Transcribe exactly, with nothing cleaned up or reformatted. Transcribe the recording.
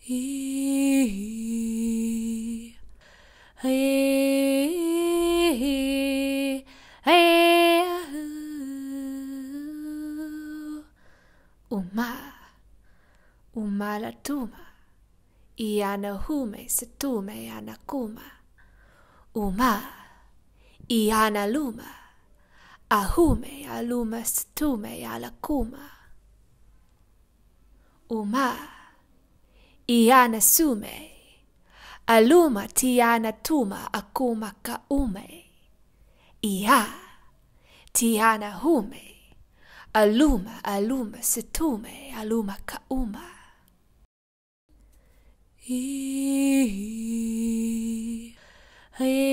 He, he, he, Uma, uma la tuma, iana hume setume ana kuma. Uma, iana luma, ahume aluma setume ala kuma. Uma, iana sume, aluma tiana tuma akuma ka ume. Ia, tiana hume, aluma aluma setume aluma ka uma. He, he,